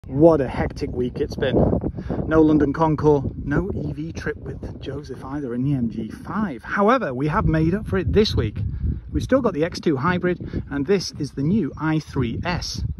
What a hectic week it's been. No London Concours, no EV trip with Joseph either in the MG5. However, we have made up for it this week. We've still got the X2 hybrid, and this is the new i3s.